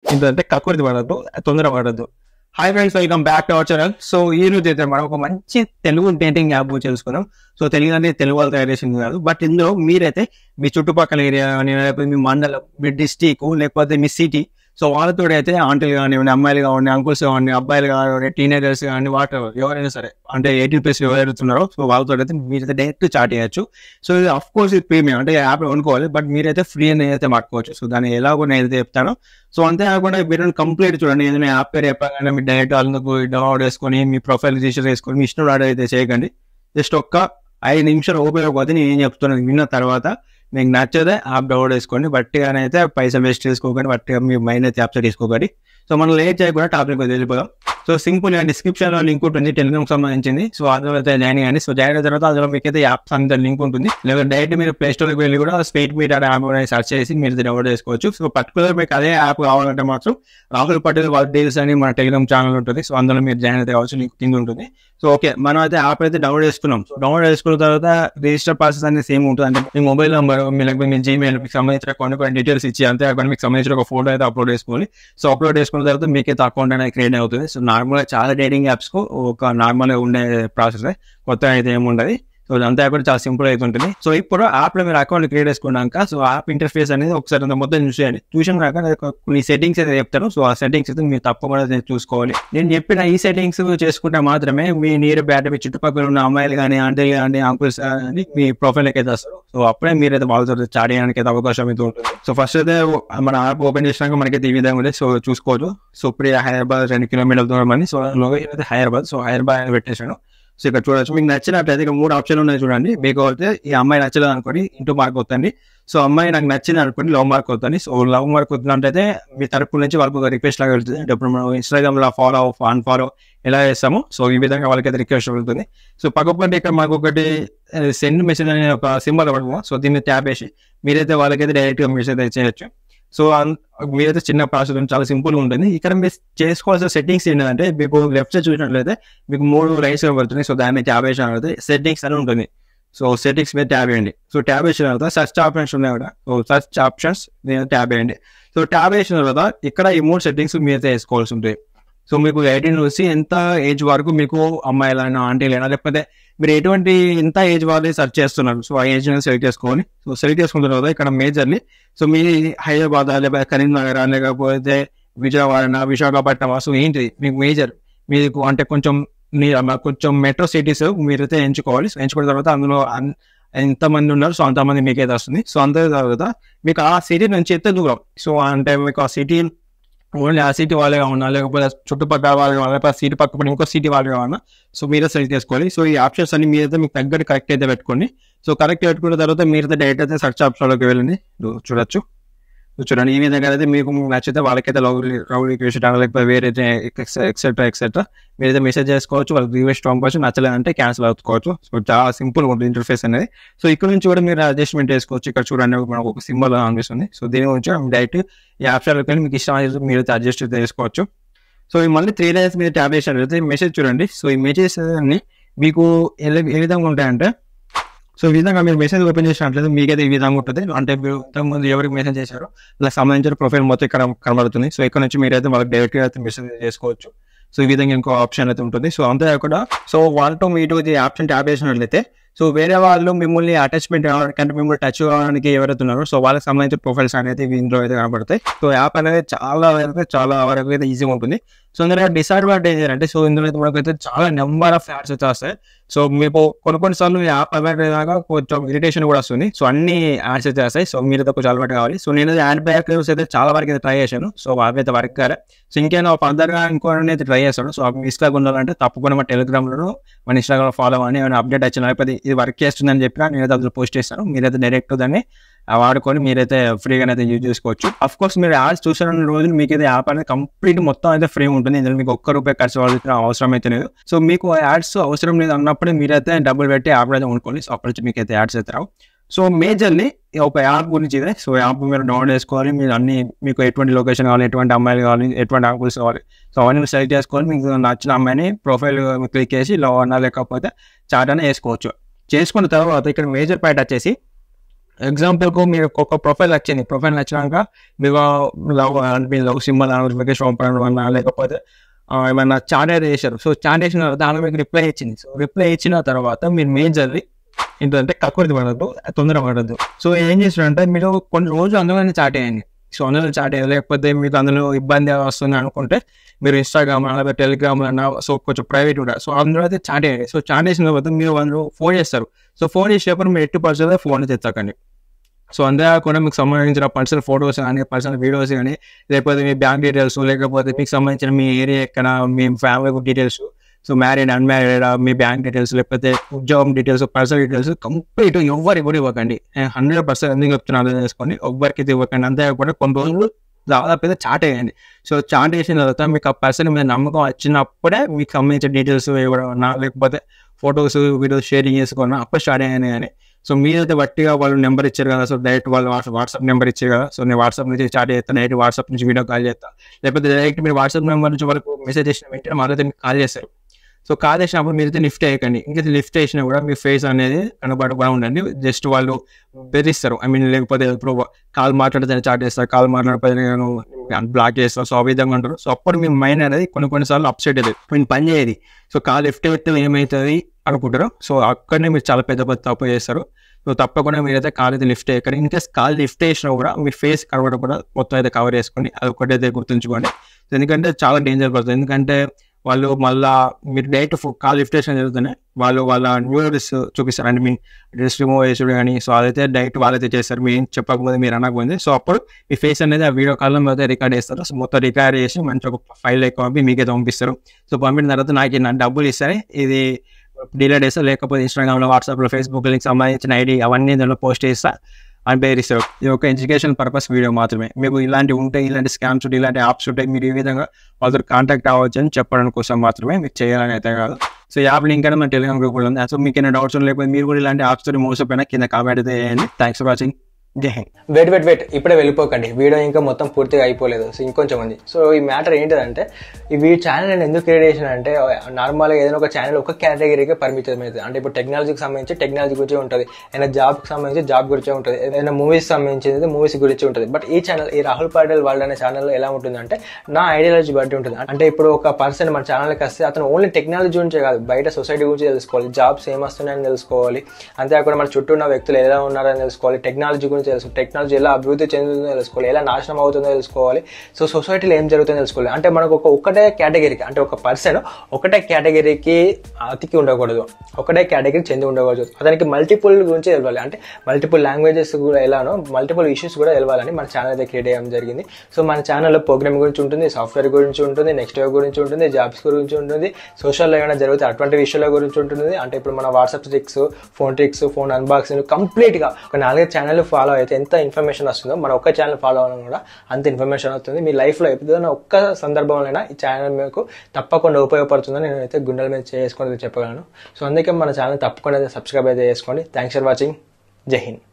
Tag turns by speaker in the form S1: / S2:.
S1: ఏంటంటే కక్కుర్తి పడద్దు, తొందర పడద్దు. Hi friends, welcome back to our channel. So ఈ రోజు అయితే మనం ఒక మంచి తెలుగు డేటింగ్ యాప్ తెలుసుకున్నాం. సో తెలుగు అనేది తెలుగు వాళ్ళు తయారు చేసింది కాదు, బట్ ఇందులో మీరైతే మీ చుట్టుపక్కల ఏరియా కానీ, లేకపోతే మీ మండలం, మీ డిస్టిక్, లేకపోతే మీ సిటీ, సో వాళ్ళతో అయితే ఆంటీలు కానివ్వండి, అమ్మాయిలు కానివ్వండి, అంకుల్స్ కానివ్వండి, అబ్బాయిలు కానివ్వండి, టీనేజర్స్ కానీ, వాట్ ఎవరైనా సరే, అంటే 18+ ఎవరు ఎదుగుతున్నారో సో వాళ్ళతో అయితే మీరైతే డైరెక్ట్ చాట్ చేయొచ్చు. సో ఇది అఫ్ కోర్స్ ఇది ప్రీమియం, అంటే యాప్ అనుకోవాలి, బట్ మీరైతే ఫ్రీ అని అయితే మాట్లాడుకోవచ్చు. సో దాన్ని ఎలాగో నేను అయితే చెప్తాను. సో అంతేకాకుండా మీరు కంప్లీట్ చూడండి, ఏదైనా యాప్ పేరు చెప్పగానే మీరు డైరెక్ట్ అందుకు డౌన్లోడ్ చేసుకొని మీ ప్రొఫైల్ రిజిస్టర్ చేసుకొని మీ ఇష్టం ఆర్డర్ అయితే చేయకండి. జస్ట్ ఒక్క 5 నిమిషాలు ఓపెన్ అయిపోతే నేను ఏం చెప్తున్నాను విన్న తర్వాత మీకు నచ్చదే యాప్ డౌన్లోడ్ చేసుకోండి. బట్టిగానే అయితే పైసలు వేస్ట్ చేసుకోకండి, బట్టిగా మీ మైండ్ అయితే అప్సెట్ చేసుకోకండి. సో మనం లేట్ చేయకుండా టాపిక్ వెళ్ళిపోదాం. సో సింపుల్ డిస్క్రిప్షన్ లో లింక్ ఉంటుంది టెలిగ్రామ్ సంబంధించింది. సో అందులో అయితే జాయిన్ అయ్యండి. సో జాయిన్ అయిన తర్వాత అందులో మీకు అయితే యాప్స్ అంతా లింక్ ఉంటుంది. లేదా డైరెక్ట్ మీరు ప్లే స్టోర్కి వెళ్ళి కూడా స్పేట్ మీట్ అనే యాప్ సర్చ్ చేసి మీరు డౌన్లోడ్ చేసుకోవచ్చు. సో పర్టికులర్ మీకు అదే యాప్ కావాలంటే మాత్రం రాహుల్ పటేల్ వర్ల్డ్ డీల్స్ అని మన టెలిగ్రామ్ ఛానల్ ఉంటుంది. సో అందులో మీరు జాయిన్ అయితే కావచ్చు, లింక్ కింద ఉంటుంది. సో ఓకే, మనం అయితే యాప్ అయితే డౌన్లోడ్ చేసుకున్నాం. సో డౌన్లోడ్ చేసుకున్న తర్వాత రిజిస్టర్ ప్రాసెస్ అనేది సేమ్ ఉంటుంది. అంటే మీ మొబైల్ నెంబర్, మీ జీమెయిల్, మీకు సంబంధించిన కొన్ని డీటెయిల్స్ ఇచ్చి అంతే కాకుండా మీకు సంబంధించిన ఒక ఫోటో అయితే అప్లోడ్ చేసుకోవాలి. సో అప్లోడ్ చేసుకున్న తర్వాత మీకైతే అకౌంట్ అనేది క్రియేట్ అవుతుంది. సో నార్మల్గా చాలా డేటింగ్ యాప్స్ కు ఒక నార్మల్గా ఉండే ప్రాసెస్, కొత్తగా అయితే ఏముండదు. సో అంతా కూడా చాలా సింపుల్ అయితే ఉంటుంది. సో ఇప్పుడు యాప్ లో మీరు అకౌంట్ క్రియేట్ చేసుకున్నాక సో యాప్ ఇంటర్ఫేస్ అనేది ఒకసారి మొత్తం చూసేయండి. చూసినాక కొన్ని సెట్టింగ్స్ అయితే చెప్తాను. సో ఆ సెట్టింగ్స్ అయితే మీరు తప్పకుండా చూసుకోవాలి. నేను చెప్పిన ఈ సెట్టింగ్స్ చేసుకుంటే మాత్రమే మీ నియర్ బ్యాట్, మీ చుట్టుపక్కల ఉన్న అమ్మాయిలు కానీ, ఆంటీలు కానీ, అంకుల్స్ కానీ మీ ప్రొఫైల్ అయితే వస్తారు. సో అప్పుడే మీరైతే వాళ్ళతో చాట్ చేయడానికి అయితే అవకాశం అయితే ఉంటుంది. సో ఫస్ట్ అయితే మన యాప్ ఓపెన్ చేసినాక మనకైతే ఈ విధంగా ఉంది. సో చూసుకోవచ్చు. సో ఇప్పుడు హైదరాబాద్ 2 కిలోమీటర్ల దూరం అని. సో లొకేషన్ అయితే హైదరాబాద్. సో హైదరాబాద్ అని పెట్టేశాను. సో ఇక్కడ చూడొచ్చు. మీకు నచ్చినట్లయితే ఇక్కడ 3 ఆప్షన్లు ఉన్నాయి చూడండి. మీకు అయితే ఈ అమ్మాయి నచ్చలేదు అనుకోండి, ఇంటూ మార్క్ అవుతుంది. సో అమ్మాయి నాకు నచ్చింది అనుకోండి, లవ్ మార్క్ అవుతుంది. సో లవ్ మార్క్ అవుతున్నట్టయితే మీ తరపు నుంచి వాళ్ళకి ఒక రిక్వెస్ట్ లాగా వెళ్తుంది. అంటే ఇప్పుడు మనం ఇన్స్టాగ్రామ్ లో ఫాలో అన్ఫాలో ఎలా చేస్తామో సో ఈ విధంగా వాళ్ళకైతే రిక్వెస్ట్ వెళ్తుంది. సో పక్కపంటే ఇక్కడ మాకు ఒకటి సెండ్ మెసేజ్ అనే ఒక సింబల్ పడుతుంది. సో దీన్ని ట్యాప్ చేసి మీరైతే వాళ్ళకైతే డైరెక్ట్ గా మెసేజ్ అయితే చేయొచ్చు. సో మీరైతే చిన్న ప్రాసెస్ చాలా సింపుల్ గా ఉంటుంది. ఇక్కడ మీరు చేసుకోవాల్సిన సెట్టింగ్స్ ఏంటంటే మీకు లెఫ్ట్ సైడ్ చూసినట్లయితే మీకు 3 లైన్స్ పడుతుంది. సో దాన్ని ట్యాబ్ చేసిన తర్వాత సెట్టింగ్స్ అని ఉంటుంది. సో సెట్టింగ్స్ మీద ట్యాబ్ చేయండి. సో ట్యాబ్ చేసిన తర్వాత సర్చ్ ఆప్షన్స్ ఉన్నాయి కూడా. సో సర్చ్ ఆప్షన్స్ మీద ట్యాబ్ చేయండి. సో ట్యాబ్ చేసిన తర్వాత ఇక్కడ ఈ 3 సెట్టింగ్స్ మీరైతే వేసుకోవాల్సి ఉంటుంది. సో మీకు 18 నుంచి ఎంత ఏజ్ వరకు మీకు అమ్మాయిలైనా, ఆంటీలైనా, లేకపోతే మీరు ఎటువంటి ఎంత ఏజ్ వాళ్ళని సెర్చ్ చేస్తున్నారు. సో ఆ ఏజ్ సెలెక్ట్ చేసుకోవాలి. సో సెలెక్ట్ చేసుకున్న తర్వాత ఇక్కడ మేజర్లీ సో మీ హైదరాబాద్, లేకపోతే కరీంనగర్, లేకపోతే విజయవాడ, విశాఖపట్నం, సో ఏంటి మీకు మేజర్ మీకు అంటే కొంచెం మెట్రో సిటీస్ మీరైతే ఎంచుకోవాలి. సో ఎంచుకున్న తర్వాత అందులో ఎంతమంది ఉన్నారు సో అంతమంది మీకైతే వస్తుంది. సో అంత తర్వాత మీకు ఆ సిటీ నుంచి ఎంత దూరం, సో అంటే మీకు ఆ సిటీ ఓన్లీ ఆ సిటీ వాళ్ళే కావాలన్నా, లేకపోతే చుట్టుపక్కల వాళ్ళు కావాలన్నా, లేకపోతే సిటీ పక్కన ఇంకో సిటీ వాళ్ళు కావాలన్నా సో మీరే సెలెక్ట్ చేసుకోవాలి. సో ఈ ఆప్షన్స్ అన్ని మీరైతే మీకు తగ్గట్టు కరెక్ట్ అయితే పెట్టుకోండి. సో కరెక్ట్ పెట్టుకున్న తర్వాత మీరైతే డైరెక్ట్ అయితే సర్చ్ ఆప్షన్లోకి వెళ్ళండి. చూడొచ్చు. చూడండి, ఈ విధంగా అయితే మీకు నచ్చితే వాళ్ళకైతే లవ్ రిక్వెస్ట్ లేకపోతే వేరే ఎక్సెట్రా మీరైతే మెసేజ్ చేసుకోవచ్చు, వాళ్ళకి రిక్వెస్ట్ పంపవచ్చు. నచ్చలేదంటే క్యాన్సిల్ అవుకోవచ్చు. సో చాలా సింపుల్ ఉంటుంది ఇంటర్ఫేస్ అనేది. సో ఇక్కడ నుంచి కూడా మీరు అడ్జస్ట్మెంట్ చేసుకోవచ్చు. ఇక్కడ చూడండి మనకు ఒక సింబల్ అనిపిస్తుంది. సో దీని గురించి డైరెక్ట్ ఈ ఆప్షన్లోకి వెళ్ళి మీకు ఇష్టం అయితే మీరైతే అడ్జస్ట్ చేసుకోవచ్చు. సో మళ్ళీ 3 లైన్స్ మీద ట్యాబ్ చేసినట్లయితే మెసేజ్ చూడండి. సో ఈ మెసేజ్ అన్ని మీకు ఏ విధంగా ఉంటాయంటే సో ఈ విధంగా మీరు మెసేజ్ ఓపెన్ చేసినట్లయితే మీకైతే ఈ విధంగా ఉంటుంది. అంటే మీరు ఇంతకుముందు ఎవరికి మెసేజ్ చేశారో దానికి సంబంధించిన ప్రొఫైల్ మొత్తం ఇక్కడ కనబడుతుంది. సో ఇక్కడ నుంచి మీరైతే వాళ్ళకి డైరెక్ట్గా అయితే మెసేజ్ చేసుకోవచ్చు. సో ఈ విధంగా ఇంకో ఆప్షన్ అయితే ఉంటుంది. సో అంతేకాకుండా సో 1 to మీటు ఈ ఆప్షన్ ట్యాప్ చేసినట్లయితే సో వేరే వాళ్ళు మిమ్మల్ని అటాచ్మెంట్ కావడానికి, అంటే మిమ్మల్ని టచ్ కావడానికి ఎవరైతే ఉన్నారో సో వాళ్ళకి సంబంధించిన ప్రొఫైల్స్ అనేది ఇందులో అయితే కనబడతాయి. సో యాప్ అనేది చాలా వరకు అయితే ఈజీగా ఉంటుంది. సో ఇందులో డిసడ్వాంటేజ్ ఏంటంటే సో ఇందులో అయితే మనకైతే చాలా నెంబర్ ఆఫ్ యాడ్స్ అయితే వస్తాయి. సో మీకు కొన్నిసార్లు యాప్ అలవాటు లాగా కొంచెం ఇరిటేషన్ కూడా వస్తుంది. సో అన్ని యాడ్స్ అయితే వస్తాయి. సో మీరైతే కొంచెం అలవాటు కావాలి. సో నేను యాడ్ బ్యాక్ అయితే చాలా వరకు అయితే ట్రై చేశాను. సో అవైతే వర్క్ కాలే. సో ఇంకేనా ఫర్దర్గా ఇంకోటి అయితే ట్రై చేస్తాను. సో అవి మిస్లాగా ఉండాలంటే తప్పకుండా మా టెలిగ్రామ్లో మన ఇన్స్టాగ్రామ్ ఫాలో అని ఏమైనా అప్డేట్ వచ్చిన లేకపోతే ఇది వర్క్ చేస్తుందని చెప్పినా నేనైతే అందులో పోస్ట్ చేస్తాను. మీరైతే డైరెక్ట్ దాన్ని వాడుకొని మీరైతే ఫ్రీగా అయితే యూజ్ చేసుకోవచ్చు. అఫ్ కోర్స్ మీరు యాడ్స్ చూసిన రోజులు మీకైతే యాప్ అనేది కంప్లీట్ మొత్తం అయితే ఫ్రీ ఉంటుంది. ఇందులో మీకు ₹1 ఖర్చు అవ్వాల్సిన అవసరం అయితే లేదు. సో మీకు యాడ్స్ అవసరం లేదు అన్నప్పుడే మీరైతే డబ్బులు పెట్టి యాప్ అయితే కొనుక్కోండి. సో అప్పటి నుంచి మీకైతే యాడ్స్ అయితే రావు. సో మేజర్లీ ఒక యాప్ గురించి ఇదే. సో యాప్ మీరు డౌన్లోడ్ చేసుకోవాలి. మీరు అన్ని మీకు ఎటువంటి లొకేషన్ కావాలి, ఎటువంటి అమ్మాయిలు కావాలి, ఎటువంటి అంకుల్స్ కావాలి, సో అవన్నీ సెలెక్ట్ చేసుకోవాలి. మీకు నచ్చిన అమ్మాయిని ప్రొఫైల్ క్లిక్ చేసి లవ్ అన్నా లేకపోతే చాట్ అన్నా వేసుకోవచ్చు. చేసుకున్న తర్వాత ఇక్కడ మేజర్ పాయింట్ వచ్చేసి ఎగ్జాంపుల్కు మీరు ఒక ప్రొఫైల్ వచ్చింది, ప్రొఫైల్ నచ్చినాక మీకు లవ్ సింబల్ నోటిఫికేషన్ ఓపెన్ అన్నా లేకపోతే ఏమన్నా చాట్ అయితే చేశారు. సో చాట్ చేసిన తర్వాత దాని మీకు రిప్లై ఇచ్చింది. సో రిప్లై ఇచ్చిన తర్వాత మీరు మేజర్లీ ఏంటంటే కక్కుర్తి పడద్దు, తొందర పడద్దు. సో ఏం చేస్తారంటే మీరు కొన్ని రోజులు అందులోనే చాట్ చేయండి. సో అందులో చాట్ చేయాలి, లేకపోతే మీకు అందులో ఇబ్బంది వస్తుంది అనుకుంటే మీరు ఇన్స్టాగ్రామ్ అలా టెలిగ్రామ్ అన్నా సో కొంచెం ప్రైవేట్ ఉంటారు. సో అందులో అయితే చాట్ చేయండి. సో చాట్ చేసిన తర్వాత మీరు వాళ్ళు ఫోన్ చేస్తారు. సో ఫోన్ చేసేటప్పుడు మీరు ఎట్టి పరిస్థితుల్లో ఫోన్ తెచ్చకండి. సో అంతేకాకుండా మీకు సంబంధించిన పర్సనల్ ఫొటోస్ కానీ పర్సనల్ వీడియోస్ కానీ లేకపోతే మీ బ్యాంక్ డీటెయిల్స్ లేకపోతే మీకు సంబంధించిన మీ ఏరియా ఎక్కడ మీ family details, so married unmarried మీ బ్యాంక్ డీటెయిల్స్ లేకపోతే ఉద్యోగం డీటెయిల్స్ పర్సనల్ డీటెయిల్స్ కంప్లీట్ ఎవరికి కూడా ఇవ్వకండి. 100% ఎందుకు చెప్తున్నా అర్థం చేసుకోండి. ఎవ్వరికి ఇవ్వకండి. అంతేకాకుండా కొన్ని రోజులు దాదాపు చాట్ వేయండి. సో చాట్ వేసిన తర్వాత మీకు ఆ పర్సన్ మీద నమ్మకం వచ్చినప్పుడే మీకు సంబంధించిన డీటెయిల్స్ ఇవ్వడం లేకపోతే ఫొటోస్ వీడియోస్ షేరింగ్ చేసుకున్నా అప్పుడు స్టార్ట్ అయ్యాను. కానీ సో మీరైతే బట్టిగా వాళ్ళు నెంబర్ ఇచ్చారు కదా, సో డైరెక్ట్ వాళ్ళు వాట్సాప్ నెంబర్ ఇచ్చారు కదా, సో నేను వాట్సాప్ నుంచి చాట్ చేస్తాను, డైరెక్ట్ వాట్సాప్ నుంచి వీడియో కాల్ చేస్తాను, లేకపోతే డైరెక్ట్ మీరు వాట్సాప్ నెంబర్ నుంచి వరకు మెసేజ్ చేసిన వెంటనే వాళ్ళైతే మీకు కాల్ చేస్తారు. సో కాల్ చేసినప్పుడు మీరైతే లిఫ్ట్ అయ్యకండి. ఇంకా లిఫ్ట్ చేసినా కూడా మీ ఫేస్ అనేది కనబడకుండా ఉండండి. జస్ట్ వాళ్ళు బెదిరిస్తారు. లేకపోతే ఇప్పుడు కాల్ మాట్లాడితే చాట్ చేస్తారు, కాల్ మాట్లాడితే నేను బ్లాక్ చేస్తాను. సో ఆ విధంగా ఉంటారు. సో అప్పుడు మీ మైండ్ అనేది కొన్నిసార్లు అప్సెట్ అవుతుంది, నేను పని చేయదు. సో కాల్ లిఫ్ట్ అయితే ఏమవుతుంది అనుకుంటారు. సో అక్కడనే మీరు చాలా పెద్ద తప్పు చేస్తారు. సో తప్పకుండా మీరైతే కాల్ అయితే లిఫ్ట్ అయ్యారు. ఇన్కేస్ కాల్ లిఫ్ట్ చేసినా కూడా మీ ఫేస్ కనబడకుండా మొత్తం అయితే కవర్ చేసుకోండి. అది ఒకటైతే గుర్తుంచుకోండి. ఎందుకంటే చాలా డేంజర్ పడుతుంది. ఎందుకంటే వాళ్ళు మళ్ళీ మీరు డైరెక్ట్ కాల్ లిఫ్ట్ చేసిన జరుగుతున్నాయి, వాళ్ళు వాళ్ళ న్యూస్ చూపిస్తారు. అంటే మీ డ్రెస్ రిమూవ్ చేసుడు కానీ సో అదైతే డైరెక్ట్ వాళ్ళైతే చేస్తారు, మీరు ఏం చెప్పకపోతే మీరు అనకపోయింది. సో అప్పుడు మీ ఫేస్ అనేది ఆ వీడియో కాల్లో అయితే రికార్డ్ చేస్తారు. సో మొత్తం రికార్డ్ చేసి మంచి ఒక ఫైల్ ఎక్కువ పంపి మీకైతే పంపిస్తారు. సో పంపిన తర్వాత నాకు డబ్బులు ఇస్తారు, ఇది డిలీట్ చేస్తారు, లేకపోతే ఇన్స్టాగ్రామ్లో వాట్సాప్లో ఫేస్బుక్కి సంబంధించిన ఐడి అవన్నీ దాంట్లో పోస్ట్ చేస్తా అని బెదిరిస్తారు. ఇది ఒక ఎడ్యుకేషన్ పర్పస్ వీడియో మాత్రమే. మీకు ఇలాంటివి ఉంటాయి, ఇలాంటి స్కామ్స్ ఉంటాయి, ఇలాంటి యాప్స్ ఉంటాయి, మీరు ఈ విధంగా వాళ్ళతో కాంటాక్ట్ అవ్వచ్చు అని చెప్పడం కోసం మాత్రమే, మీకు చేయాలని అయితే కాదు. సో యాప్ లింక్ అనేది మన టెలిగ్రామ్ గ్రూప్ ఉంది. సో మీకు ఏమైనా డౌట్స్ లేకపోతే మీరు కూడా ఇలాంటి యాప్స్ తో మోసపోయినా కింద కామెంట్ అయితే చేయండి. Thanks for watching. జై హింద్.
S2: వెయిట్ ఇప్పుడే వెళ్ళిపోకండి, వీడియో ఇంకా మొత్తం పూర్తిగా అయిపోలేదు. సో ఇంకొంచెం ఉంది. సో ఈ మ్యాటర్ ఏంటిదంటే ఈ ఛానల్ నేను ఎందుకు క్రియేట్ చేసిన అంటే నార్మల్గా ఏదైనా ఒక ఛానల్ ఒక కేటగిరీకే పరిమితం అవుతుంది. అంటే ఇప్పుడు టెక్నాలజీకి సంబంధించి టెక్నాలజీ గురించి ఉంటుంది, ఏదైనా జాబ్కి సంబంధించి జాబ్ గురించి ఉంటుంది, ఏదైనా మూవీస్ సంబంధించింది మూవీస్ గురించి ఉంటుంది. బట్ ఈ ఛానల్ ఈ రాహుల్ పాటేల్ వరల్డ్ అనే ఛానల్లో ఎలా ఉంటుందంటే నా ఐడియాలజీ బట్టి ఉంటుంది. అంటే ఇప్పుడు ఒక పర్సన్ మన ఛానల్కి వస్తే అతను ఓన్లీ టెక్నాలజీ గురించే కాదు, బయట సొసైటీ గురించి తెలుసుకోవాలి, జాబ్స్ ఏమొస్తున్నాయని తెలుసుకోవాలి, అంతేకాకుండా మన చుట్టూ ఉన్న వ్యక్తులు ఎలా ఉన్నారని తెలుసుకోవాలి, టెక్నాలజీ గురించి తెలుసుకోవాలి, టెక్నాలజీ ఎలా అభివృద్ధి చెందుతుందో తెలుసుకోవాలి, ఎలా నాశనం అవుతుందో తెలుసుకోవాలి, సో సొసైటీలో ఏం జరుగుతుందో తెలుసుకోవాలి. అంటే మనకు ఒకటే కేటగిరీకి, అంటే ఒక పర్సన్ ఒకటే కేటగిరీకి అతికి ఉండకూడదు, ఒకటే కేటగిరీ చెంది ఉండకూడదు. అతనికి మల్టిపుల్ గురించి తెలవాలి, అంటే మల్టిపుల్ లాంగ్వేజెస్ కూడా ఎలానో మల్టిపుల్ ఇష్యూస్ కూడా తెలవాలని మన ఛానల్ అయితే క్రియేట్ చేయడం జరిగింది. సో మన ఛానల్లో ప్రోగ్రామింగ్ గురించి ఉంటుంది, సాఫ్ట్వేర్ గురించి ఉంటుంది, నెక్స్ట్ వేవ్ గురించి ఉంటుంది, జాబ్స్ గురించి ఉంటుంది, సోషల్లో ఏమైనా జరిగితే అటువంటి విషయాల గురించి ఉంటుంది. అంటే ఇప్పుడు మన వాట్సాప్ ట్రిక్స్, ఫోన్ అన్బాక్సింగ్ కంప్లీట్గా ఒక 4 ఛానల్ ఫాలో అయితే ఎంత ఇన్ఫర్మేషన్ వస్తుందో మన ఒక్క ఛానల్ ఫాలో అవ్వడం కూడా అంత ఇన్ఫర్మేషన్ వస్తుంది. మీ లైఫ్లో ఎప్పుడైనా ఒక్క సందర్భంలో ఈ ఛానల్ మీకు తప్పకుండా ఉపయోగపడుతుందని నేను అయితే గుండెల మీద చేసుకొని చెప్పగలను. సో అందుకే మన ఛానల్ తప్పకుండా సబ్స్క్రైబ్ అయితే చేసుకోండి. Thanks for watching. జై హింద్.